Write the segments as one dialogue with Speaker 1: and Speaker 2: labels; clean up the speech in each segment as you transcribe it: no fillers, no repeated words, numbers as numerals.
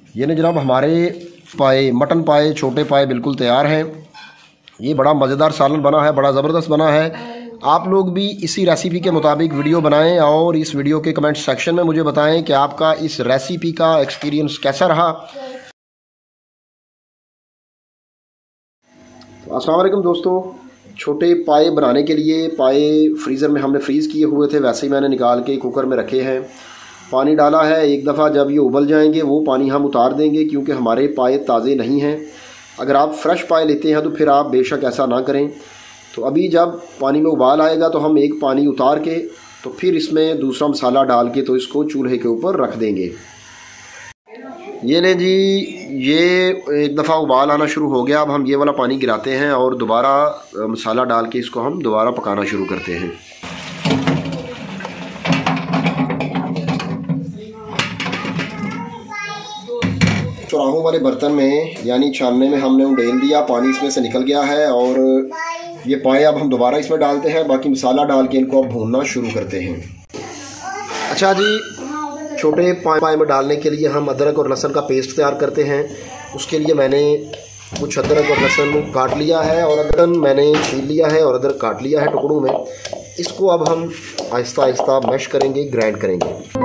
Speaker 1: ये ने जनाब हमारे पाए, मटन पाए, छोटे पाए बिल्कुल तैयार हैं। ये बड़ा मज़ेदार सालन बना है, बड़ा ज़बरदस्त बना है। आप लोग भी इसी रेसिपी के मुताबिक वीडियो बनाएं और इस वीडियो के कमेंट सेक्शन में मुझे बताएं कि आपका इस रेसिपी का एक्सपीरियंस कैसा रहा। अस्सलाम वालेकुम दोस्तों, छोटे पाए बनाने के लिए पाए फ्रीज़र में हमने फ्रीज़ किए हुए थे, वैसे ही मैंने निकाल के कुकर में रखे हैं। पानी डाला है। एक दफ़ा जब ये उबल जाएंगे वो पानी हम उतार देंगे, क्योंकि हमारे पाए ताज़े नहीं हैं। अगर आप फ्रेश पाए लेते हैं तो फिर आप बेशक ऐसा ना करें। तो अभी जब पानी में उबाल आएगा तो हम एक पानी उतार के तो फिर इसमें दूसरा मसाला डाल के तो इसको चूल्हे के ऊपर रख देंगे। ये लें जी, ये एक दफ़ा उबाल आना शुरू हो गया। अब हम ये वाला पानी गिराते हैं और दोबारा मसाला डाल के इसको हम दोबारा पकाना शुरू करते हैं। चौराहों वाले बर्तन में यानी छानने में हमने उंडेल दिया, पानी इसमें से निकल गया है और ये पाए अब हम दोबारा इसमें डालते हैं। बाकी मसाला डाल के इनको अब भूनना शुरू करते हैं। अच्छा जी, छोटे पाए में डालने के लिए हम अदरक और लहसुन का पेस्ट तैयार करते हैं। उसके लिए मैंने कुछ अदरक और लहसुन काट लिया है और अदरक मैंने छील लिया है और अदरक काट लिया है टुकड़ों में। इसको अब हम आहिस्ता आहिस्ता मैश करेंगे, ग्राइंड करेंगे।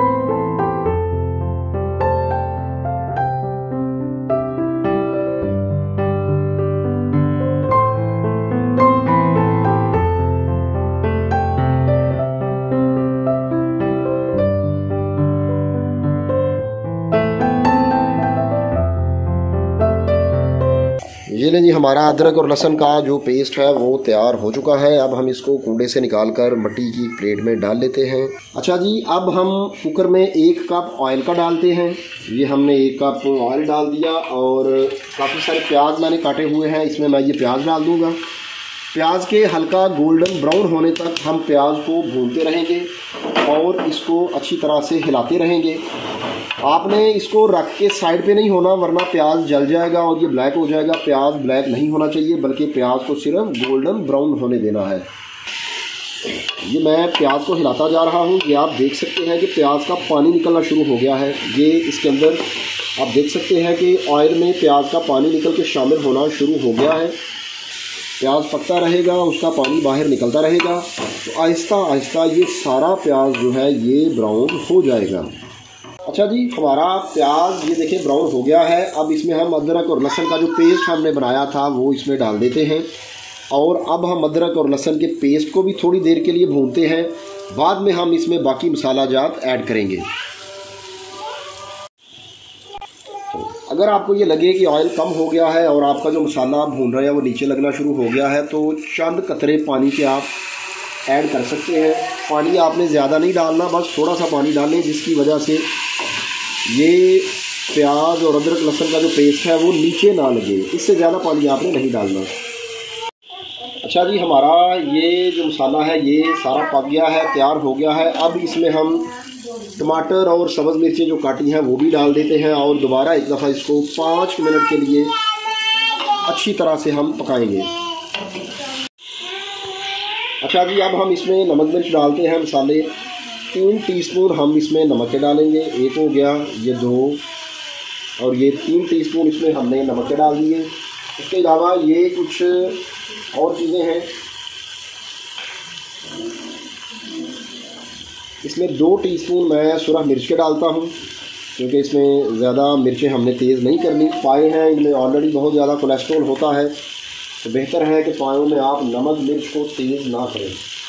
Speaker 1: ये लें जी, हमारा अदरक और लहसुन का जो पेस्ट है वो तैयार हो चुका है। अब हम इसको कूड़े से निकाल कर मिट्टी की प्लेट में डाल लेते हैं। अच्छा जी, अब हम कुकर में 1 कप ऑयल का डालते हैं। ये हमने 1 कप ऑयल डाल दिया और काफ़ी सारे प्याज मैंने काटे हुए हैं, इसमें मैं ये प्याज डाल दूँगा। प्याज के हल्का गोल्डन ब्राउन होने तक हम प्याज को भूनते रहेंगे और इसको अच्छी तरह से हिलाते रहेंगे। आपने इसको रख के साइड पे नहीं होना, वरना प्याज जल जाएगा और ये ब्लैक हो जाएगा। प्याज ब्लैक नहीं होना चाहिए, बल्कि प्याज को सिर्फ गोल्डन ब्राउन होने देना है। ये मैं प्याज को हिलाता जा रहा हूँ। ये आप देख सकते हैं कि प्याज का पानी निकलना शुरू हो गया है। ये इसके अंदर आप देख सकते हैं कि ऑयल में प्याज का पानी निकल के शामिल होना शुरू हो गया है। प्याज पकता रहेगा, उसका पानी बाहर निकलता रहेगा, तो आहिस्ता आहिस्ता ये सारा प्याज जो है ये ब्राउन हो जाएगा। अच्छा जी, हमारा प्याज ये देखिए ब्राउन हो गया है। अब इसमें हम अदरक और लहसुन का जो पेस्ट हमने बनाया था वो इसमें डाल देते हैं और अब हम अदरक और लहसुन के पेस्ट को भी थोड़ी देर के लिए भूनते हैं। बाद में हम इसमें बाकी मसाला जात ऐड करेंगे। अगर आपको ये लगे कि ऑयल कम हो गया है और आपका जो मसाला आप भून रहे हैं वो नीचे लगना शुरू हो गया है, तो चंद कतरे पानी के आप ऐड कर सकते हैं। पानी आपने ज़्यादा नहीं डालना, बस थोड़ा सा पानी डालें, जिसकी वजह से ये प्याज और अदरक लहसुन का जो पेस्ट है वो नीचे ना लगे। इससे ज़्यादा पानी आपने नहीं डालना। अच्छा जी, हमारा ये जो मसाला है ये सारा पक गया है, तैयार हो गया है। अब इसमें हम टमाटर और सब्ज़ मिर्चें जो काटी हैं वो भी डाल देते हैं और दोबारा एक दफ़ा इसको 5 मिनट के लिए अच्छी तरह से हम पकाएंगे। अच्छा जी, अब हम इसमें नमक मिर्च डालते हैं। मसाले 3 टीस्पून हम इसमें नमक के डालेंगे। 1 हो गया, ये 2 और ये 3 टीस्पून इसमें हमने नमक के डाल दिए। इसके अलावा ये कुछ और चीज़ें हैं। इसमें 2 टीस्पून मैं सुरख मिर्च के डालता हूँ, क्योंकि इसमें ज़्यादा मिर्चें हमने तेज़ नहीं करनी। पाए हैं इनमें ऑलरेडी बहुत ज़्यादा कोलेस्ट्रॉल होता है, तो बेहतर है कि पायों में आप नमक मिर्च को तेज़ ना करें।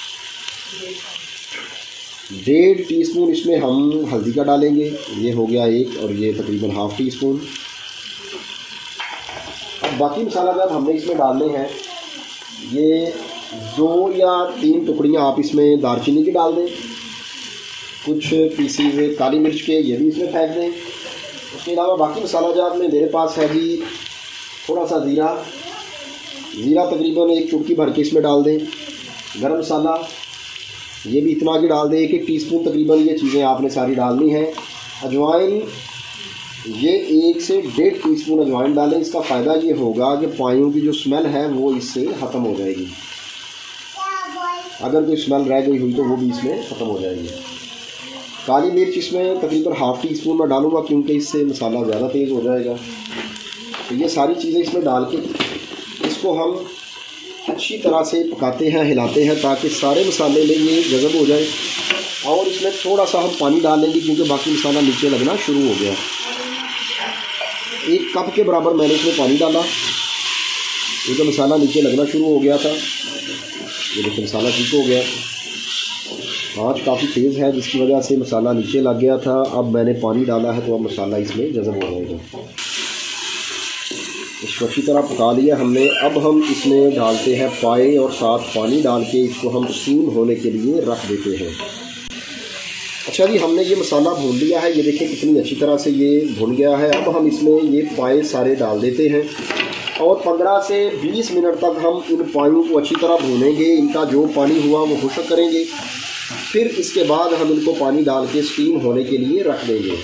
Speaker 1: 1.5 टीस्पून इसमें हम हल्दी का डालेंगे। ये हो गया 1 और ये तकरीबन ½ टीस्पून। अब बाकी मसाला जब हमने इसमें डालने हैं, ये 2 या 3 टुकड़ियाँ आप इसमें दालचीनी की डाल दें। कुछ पीसीज काली मिर्च के ये भी इसमें फेंक दें। उसके अलावा बाकी मसाला जात में मेरे पास है जी थोड़ा सा ज़ीरा तकरीबन 1 चुटकी भर के इसमें डाल दें। गरम मसाला ये भी इतना की डाल दें, 1 टीस्पून तकरीबन। ये चीज़ें आपने सारी डालनी हैं। अजवाइन ये 1 से 1.5 टीस्पून अजवाइन डालें। इसका फ़ायदा ये होगा कि पायों की जो स्मेल है वो इससे ख़त्म हो जाएगी। अगर कोई स्मेल रह गई हुई तो वो भी इसमें ख़त्म हो जाएगी। काली मिर्च इसमें तकरीबन ½ टी स्पून मैं डालूँगा, क्योंकि इससे मसाला ज़्यादा तेज़ हो जाएगा। तो ये सारी चीज़ें इसमें डाल के इसको हम अच्छी तरह से पकाते हैं, हिलाते हैं, ताकि सारे मसाले में ये जज़ब हो जाए। और इसमें थोड़ा सा हम पानी डाल लेंगे, क्योंकि बाकी मसाला नीचे लगना शुरू हो गया। 1 कप के बराबर मैंने इसमें पानी डाला, क्योंकि मसाला नीचे लगना शुरू हो गया था। ये देखिए मसाला ठीक हो गया। आँच काफ़ी तेज़ है, जिसकी वजह से मसाला नीचे लग गया था। अब मैंने पानी डाला है, तो अब मसाला इसमें जज़ब हो जाएगा। इसको अच्छी तरह पका लिया हमने। अब हम इसमें डालते हैं पाए, और साथ पानी डाल के इसको हम स्टीम होने के लिए रख देते हैं। अच्छा जी, हमने ये मसाला भून लिया है। ये देखिए कितनी अच्छी तरह से ये भुन गया है। अब हम इसमें ये पाए सारे डाल देते हैं, और 15 से 20 मिनट तक हम इन पायों को अच्छी तरह भूनेंगे। इनका जो पानी हुआ वो खुश्क करेंगे। फिर इसके बाद हम इनको पानी डाल के स्टीम होने के लिए रख देंगे।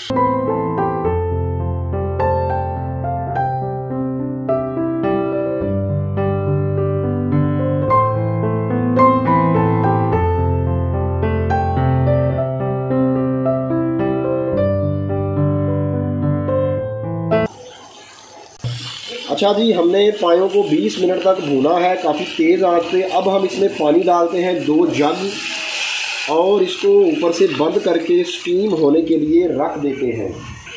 Speaker 1: अच्छा जी, हमने पायों को 20 मिनट तक भूना है काफ़ी तेज़ आंच पे। अब हम इसमें पानी डालते हैं 2 जग, और इसको ऊपर से बंद करके स्टीम होने के लिए रख देते हैं।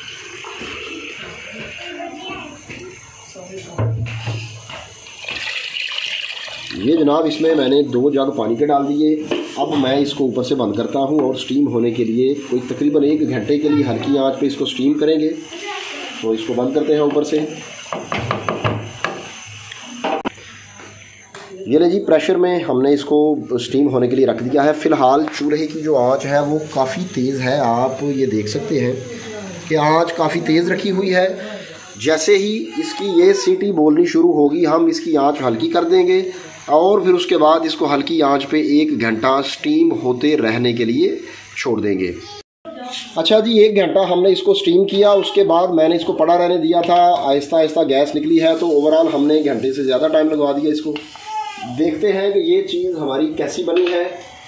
Speaker 1: ये जनाब इसमें मैंने 2 जग पानी के डाल दिए। अब मैं इसको ऊपर से बंद करता हूँ, और स्टीम होने के लिए कोई तकरीबन 1 घंटे के लिए हल्की आंच पे इसको स्टीम करेंगे। तो इसको बंद करते हैं ऊपर से। ये ले जी, प्रेशर में हमने इसको स्टीम होने के लिए रख दिया है। फ़िलहाल चूल्हे की जो आंच है वो काफ़ी तेज़ है। आप ये देख सकते हैं कि आंच काफ़ी तेज़ रखी हुई है। जैसे ही इसकी ये सीटी बोलनी शुरू होगी, हम इसकी आंच हल्की कर देंगे, और फिर उसके बाद इसको हल्की आंच पे 1 घंटा स्टीम होते रहने के लिए छोड़ देंगे। अच्छा जी, 1 घंटा हमने इसको स्टीम किया। उसके बाद मैंने इसको पड़ा रहने दिया था। आहिस्ता आहिस्ता गैस निकली है, तो ओवरऑल हमने 1 घंटे से ज़्यादा टाइम लगवा दिया इसको। देखते हैं कि ये चीज़ हमारी कैसी बनी है।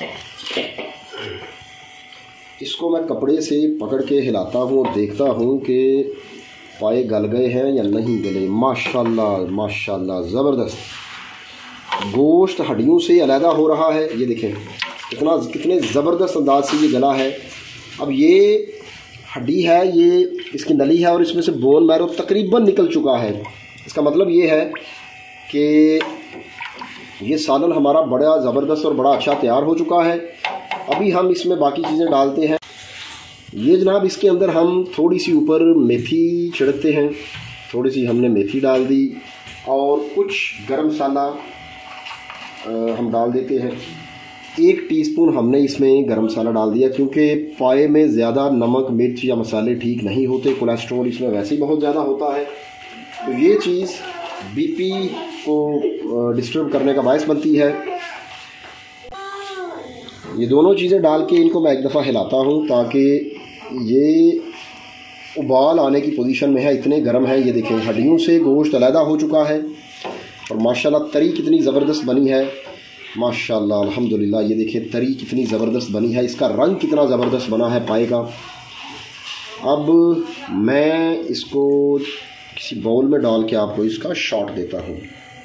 Speaker 1: इसको मैं कपड़े से पकड़ के हिलाता हूँ और देखता हूँ कि पाए गल गए हैं या नहीं गले। माशाल्लाह माशाल्लाह, ज़बरदस्त। गोश्त हड्डियों से अलहदा हो रहा है। ये देखें कितने ज़बरदस्त अंदाज से ये गला है। अब ये हड्डी है, ये इसकी नली है, और इसमें से बोन मैरो तकरीबन निकल चुका है। इसका मतलब ये है कि ये सालन हमारा बड़ा ज़बरदस्त और बड़ा अच्छा तैयार हो चुका है। अभी हम इसमें बाकी चीज़ें डालते हैं। ये जनाब इसके अंदर हम थोड़ी सी ऊपर मेथी छिड़कते हैं। थोड़ी सी हमने मेथी डाल दी, और कुछ गरम मसाला हम डाल देते हैं। 1 टीस्पून हमने इसमें गरम मसाला डाल दिया, क्योंकि पाए में ज़्यादा नमक मिर्च या मसाले ठीक नहीं होते। कोलेस्ट्रॉल इसमें वैसे ही बहुत ज़्यादा होता है, तो ये चीज़ बीपी को डिस्टर्ब करने का बायस बनती है। ये दोनों चीज़ें डाल के इनको मैं एक दफ़ा हिलाता हूँ, ताकि ये उबाल आने की पोजीशन में है। इतने गर्म है। ये देखें हड्डियों से गोश्त अलहदा हो चुका है, और माशाल्लाह तरी कितनी ज़बरदस्त बनी है। माशाल्लाह अल्हम्दुलिल्लाह। ये देखिए तरी कितनी ज़बरदस्त बनी है, इसका रंग कितना ज़बरदस्त बना है पाए का। अब मैं इसको किसी बाउल में डाल के आपको इसका शॉट देता हूँ।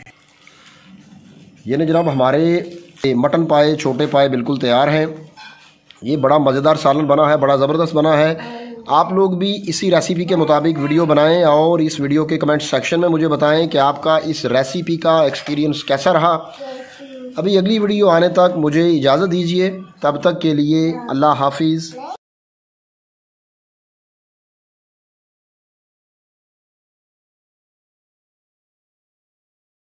Speaker 1: ये ना जनाब हमारे मटन पाए, छोटे पाए बिल्कुल तैयार हैं। ये बड़ा मज़ेदार सालन बना है, बड़ा ज़बरदस्त बना है। आप लोग भी इसी रेसिपी के मुताबिक वीडियो बनाएं, और इस वीडियो के कमेंट सेक्शन में मुझे बताएं कि आपका इस रेसिपी का एक्सपीरियंस कैसा रहा। अभी अगली वीडियो आने तक मुझे इजाज़त दीजिए। तब तक के लिए अल्लाह हाफिज़।